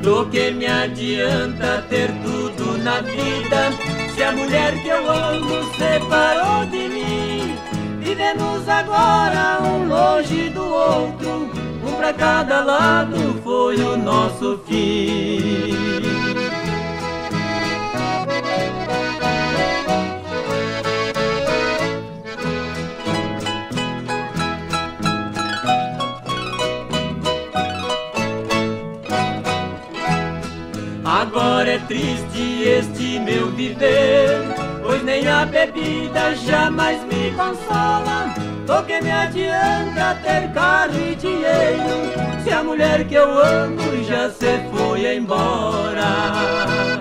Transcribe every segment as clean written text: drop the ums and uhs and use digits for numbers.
Do que me adianta ter tudo na vida, se a mulher que eu amo separou de mim? Vivemos agora um longe do outro, um pra cada lado foi o nosso fim. Agora é triste este meu viver, pois nem a bebida jamais me consola. Do que me adianta ter carro e dinheiro, se a mulher que eu amo já se foi embora?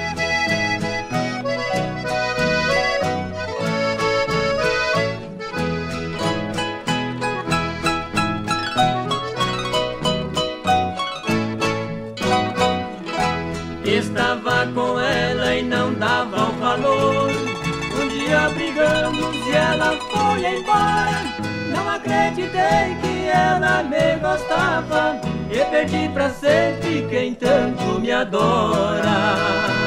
Estava com ela e não dava o valor. Um dia brigamos e ela foi embora. Não acreditei que ela me gostava e perdi pra sempre quem tanto me adora.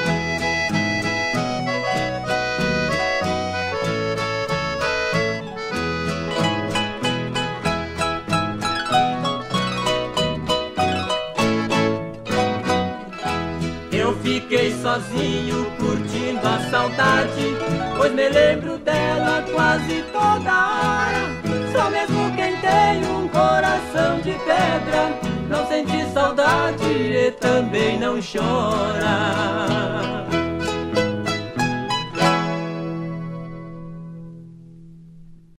Eu fiquei sozinho curtindo a saudade, pois me lembro dela quase toda hora. Só mesmo quem tem um coração de pedra não sente saudade e também não chora.